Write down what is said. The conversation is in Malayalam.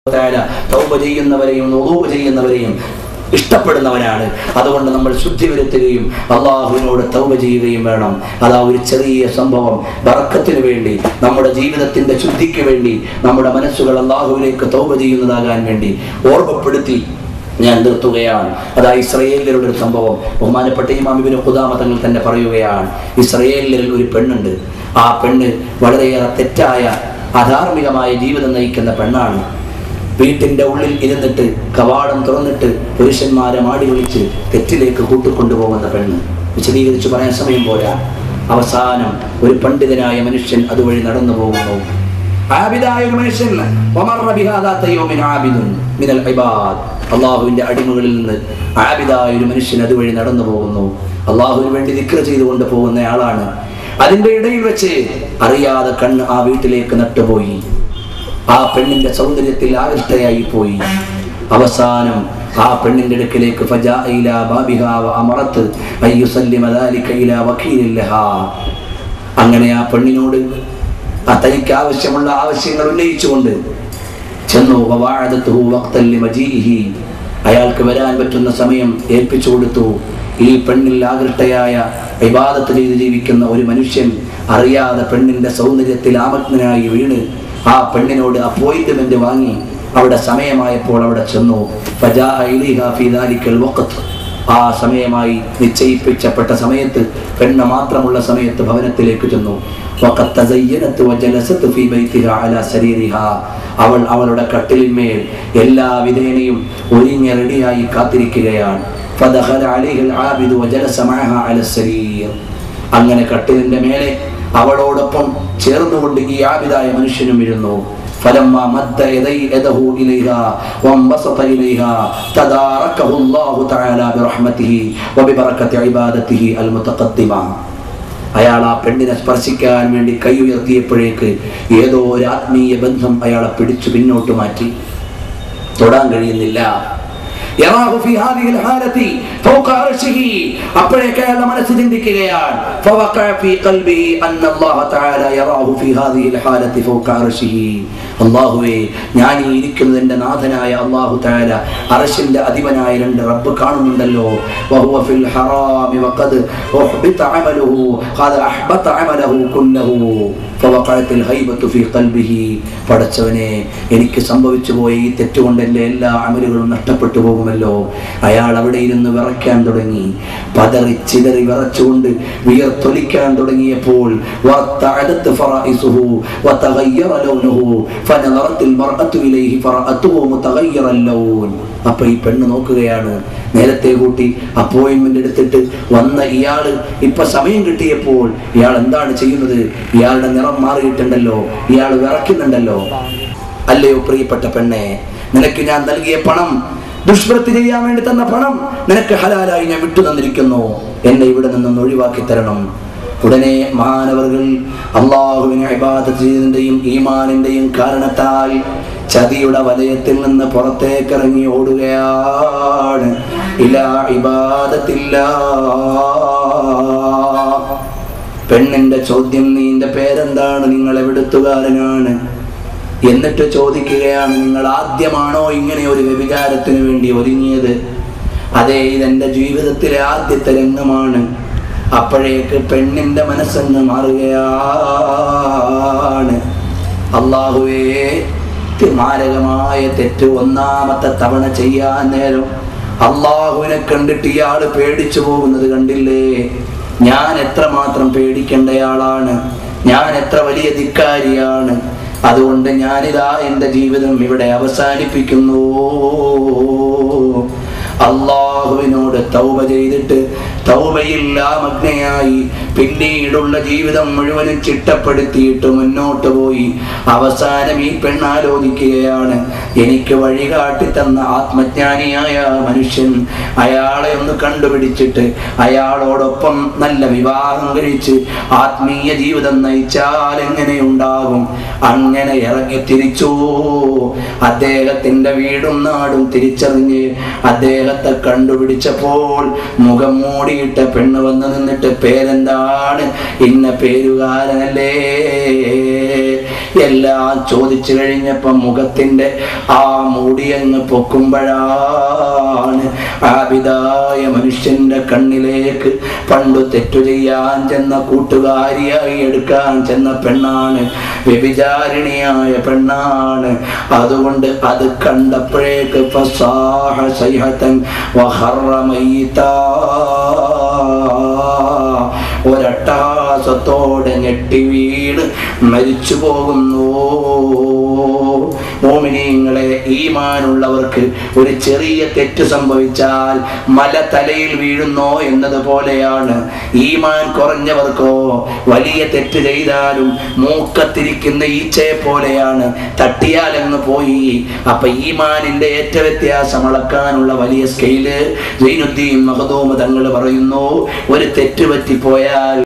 തൗബ ചെയ്യുന്നവരെയും വുളൂ ചെയ്യുന്നവരെയും ഇഷ്ടപ്പെടുന്നവനാണ്. അതുകൊണ്ട് നമ്മൾ ശുദ്ധി വരുത്തുകയും അള്ളാഹുവിനോട് തൗബ ചെയ്യുകയും വേണം. അതാ ഒരു ചെറിയ സംഭവം ബറക്കത്തിന് വേണ്ടി, നമ്മുടെ ജീവിതത്തിന്റെ ശുദ്ധിക്ക് വേണ്ടി, നമ്മുടെ മനസ്സുകൾ അള്ളാഹുവിലേക്ക് തൗബ ചെയ്യുന്നതാകാൻ വേണ്ടി ഓർമ്മപ്പെടുത്തി ഞാൻ നിർത്തുകയാണ്. അതാ ഇസ്രായേലിലുള്ള ഒരു സംഭവം ബഹുമാനപ്പെട്ട ഇമാം ഇബ്നു ഖുദാമ തങ്ങൾ തന്നെ പറയുകയാണ്. ഇസ്രായേലിൽ ഒരു പെണ്ണുണ്ട്. ആ പെണ്ണ് വളരെയേറെ തെറ്റായ അധാർമികമായ ജീവിതം നയിക്കുന്ന പെണ്ണാണ്. വീട്ടിന്റെ ഉള്ളിൽ ഇരുന്നിട്ട് കവാടം തുറന്നിട്ട് പുരുഷന്മാരെ മാടി വിളിച്ച് തെറ്റിലേക്ക് കൂട്ടിക്കൊണ്ടുപോകുന്ന പെണ്ണ്. വിശദീകരിച്ച് പറയാൻ സമയം പോരാ. അവസാനം ഒരു പണ്ഡിതനായ മനുഷ്യൻ അതുവഴി നടന്നു പോകുന്നു. ആബിദായ ഒരു മനുഷ്യൻ, അള്ളാഹുവിന്റെ അടിമകളിൽ നിന്ന് ആബിദായ ഒരു മനുഷ്യൻ അതുവഴി നടന്നു പോകുന്നു. അള്ളാഹുവിന് വേണ്ടി ദിക്ർ ചെയ്തുകൊണ്ട് പോകുന്ന ആളാണ്. അതിന്റെ ഇടയിൽ വെച്ച് അറിയാതെ കണ്ണ് ആ വീട്ടിലേക്ക് നട്ടുപോയി. ആ പെണ്ണിന്റെ സൗന്ദര്യത്തിൽ ആകൃഷ്ടയായി പോയി. അവസാനം ആ പെണ്ണിന്റെ അടുക്കലേക്ക് അങ്ങനെ ആ പെണ്ണിനോട് തനിക്ക് ആവശ്യമുള്ള ആവശ്യങ്ങൾ ഉന്നയിച്ചുകൊണ്ട് ചെന്നു. അയാൾക്ക് വരാൻ പറ്റുന്ന സമയം ഏൽപ്പിച്ചു കൊടുത്തു. ഈ പെണ്ണിൽ ആകൃഷ്ടയായ ഇബാദത്ത് ചെയ്ത് ജീവിക്കുന്ന ഒരു മനുഷ്യൻ അറിയാതെ പെണ്ണിന്റെ സൗന്ദര്യത്തിൽ ആമഗ്നനായി വീണ് ആ പെണ്ണിനോട് അപ്പോയിന്റ്മെന്റ് വാങ്ങി അവിടെ സമയമായപ്പോൾ അവിടെ ചെന്നു. ആ സമയമായി നിശ്ചയിപ്പിച്ചപ്പെട്ട സമയത്ത് പെണ്ണ് മാത്രമുള്ള സമയത്ത് ഭവനത്തിലേക്ക് ചെന്നു. അവൾ അവളുടെ കട്ടിലിന്മേൽ എല്ലാ വിധേനയും ഒരുങ്ങി റെഡിയായി കാത്തിരിക്കുകയാണ്. അങ്ങനെ കട്ടിലിന്റെ മേലെ അവളോടൊപ്പം ചേർന്നുകൊണ്ട് ഈ ആബിദായ മനുഷ്യനും ഇരുന്നു. അയാൾ ആ പെണ്ണിനെ സ്പർശിക്കാൻ വേണ്ടി കൈ ഉയർത്തിയപ്പോഴേക്ക് ഏതോ ഒരു ആത്മീയ ബന്ധം അയാളെ പിടിച്ചു പിന്നോട്ട് മാറ്റി. തൊടാൻ കഴിയുന്നില്ല. അപ്പോഴേക്ക് അയാളുടെ മനസ്സ് ചിന്തിക്കുകയാണ്, അല്ലാഹുവേ, ഞാൻ ഈ ഇരിക്കുന്നത് എന്റെ നാഥനായ അല്ലാഹു തആല അർശിന്റെ അധിപനായ രണ്ട് റബ്ബ് കാണുന്നുണ്ടല്ലോ. പടച്ചവനെ, എനിക്ക് സംഭവിച്ചു പോയ ഈ തെറ്റുകൊണ്ട് എന്റെ എല്ലാ അമലുകളും നഷ്ടപ്പെട്ടു പോകുമല്ലോ. അയാൾ അവിടെ ഇരുന്ന് വിറയ്ക്കാൻ തുടങ്ങി. പതറി ചിതറി വിറച്ചുകൊണ്ട് വിയർത്തൊലിക്കാൻ തുടങ്ങിയപ്പോൾ അപ്പൊ ഈ പെണ്ണ് നോക്കുകയാണ്. നേരത്തെ കൂട്ടി അപ്പോയിന്റ്മെന്റ് എടുത്തിട്ട് വന്ന ഇയാള് ഇപ്പൊ സമയം കിട്ടിയപ്പോൾ ഇയാൾ എന്താണ് ചെയ്യുന്നത്? ഇയാളുടെ നിറം മാറിയിട്ടുണ്ടല്ലോ, ഇയാൾ വിറയ്ക്കുന്നുണ്ടല്ലോ. അല്ലയോ പ്രിയപ്പെട്ട പെണ്ണെ, നിനക്ക് ഞാൻ നൽകിയ പണം, ദുഷ്പ്രവൃത്തി ചെയ്യാൻ വേണ്ടി തന്ന പണം നിനക്ക് ഹലാലായി ഞാൻ വിട്ടു തന്നിരിക്കുന്നു. എന്നെ ഇവിടെ നിന്നും ഒഴിവാക്കി തരണം. ഉടനെ മഹാനവറുകൾ അള്ളാഹുവിനെ ഇബാദത്ത് ചെയ്തതിന്റെയും ഈമാനിന്റെയും കാരണത്താൽ ചതിയുടെ വലയത്തിൽ നിന്ന് പുറത്തേക്കിറങ്ങി ഓടുകയാണ്. ഇലാ ഇബാദത്തില്ലാ. പെണ്ണിന്റെ ചോദ്യം, നിന്റെ പേരെന്താണ്? നിങ്ങൾ എവിടുത്തുകാരനാണ്? എന്നിട്ട് ചോദിക്കുകയാണ്, നിങ്ങൾ ആദ്യമാണോ ഇങ്ങനെ ഒരു വ്യഭിചാരത്തിന് വേണ്ടി ഒരുങ്ങിയത്? അതെ, ഇതെന്റെ ജീവിതത്തിലെ ആദ്യത്തെ രംഗമാണ്. അപ്പോഴേക്ക് പെണ്ണിന്റെ മനസ്സങ്ങ് മാറുകയാണ്. അല്ലാഹുവേ, മാരകമായ തെറ്റ് ഒന്നാമത്തെ തവണ ചെയ്യാൻ നേരം അല്ലാഹുവിനെ കണ്ടിട്ട് ഇയാള് പേടിച്ചു പോകുന്നത് കണ്ടില്ലേ? ഞാൻ എത്രമാത്രം പേടിക്കേണ്ടയാളാണ്, ഞാൻ എത്ര വലിയ ധിക്കാരിയാണ്. അതുകൊണ്ട് ഞാനിതാ എൻ്റെ ജീവിതം ഇവിടെ അവസാനിപ്പിക്കുന്നു. അല്ലാഹുവിനോട് തൗബ ചെയ്തിട്ട് തൗബയില്ലാമഗ്നയായി പിന്നീടുള്ള ജീവിതം മുഴുവനും ചിട്ടപ്പെടുത്തിയിട്ട് മുന്നോട്ട് പോയി. അവസാനം ഈ പെണ്ണാലോചിക്കുകയാണ്, എനിക്ക് വഴികാട്ടി തന്ന ആത്മജ്ഞാനിയായ മനുഷ്യൻ, അയാളെ ഒന്ന് കണ്ടുപിടിച്ചിട്ട് അയാളോടൊപ്പം നല്ല വിവാഹം കഴിച്ച് ആത്മീയ ജീവിതം നയിച്ചാൽ എങ്ങനെയുണ്ടാകും? അങ്ങനെ ഇറങ്ങി തിരിച്ചു. അദ്ദേഹത്തിന്റെ വീടും നാടും തിരിച്ചറിഞ്ഞ് അദ്ദേഹത്തെ കണ്ടുപിടിച്ചപ്പോൾ മുഖം മൂടിയിട്ട പെണ്ണ് വന്ന് നിന്നിട്ട്, പേരെന്താണ്? ഇന്ന പേരുകാരനല്ലേ? എല്ലാം ചോദിച്ചു കഴിഞ്ഞപ്പം മുഖത്തിന്റെ ആ മൂടിയങ്ങ് പൊക്കുമ്പോഴാണ് ആബിദായ മനുഷ്യന്റെ കണ്ണിലേക്ക് പണ്ടു തെറ്റു ചെയ്യാൻ ചെന്ന കൂട്ടുകാരിയായി എടുക്കാൻ ചെന്ന പെണ്ണാണ്, വ്യഭിചാരിണിയായ പെണ്ണാണ്. അതുകൊണ്ട് അത് കണ്ടപ്പോഴേക്ക് ഫസാഹ സൈഹതൻ വഖറ മയ്യിതാ, ഒരട്ടഹാസത്തോടെ ഞെട്ടി വീണ് മരിച്ചു പോകുന്നു. മോമിനീങ്ങളെ, ഈമാനുള്ളവർക്ക് ഒരു ചെറിയ തെറ്റ് സംഭവിച്ചാൽ മല തലയിൽ വീഴുന്നോ എന്നതുപോലെയാണ്. ഈമാൻ കുറഞ്ഞവർക്കോ വലിയ തെറ്റ് ചെയ്താലും മൂക്കത്തിരിക്കുന്ന ഈച്ചയെ പോലെയാണ്, തട്ടിയാലെന്ന് പോയി. അപ്പൊ ഈമാനിന്റെ ഏറ്റ വ്യത്യാസം അളക്കാനുള്ള വലിയ സ്കെയില് സൈനുദ്ദീൻ മഖ്ദൂം തങ്ങൾ പറയുന്നു, ഒരു തെറ്റ് പറ്റിപ്പോയാൽ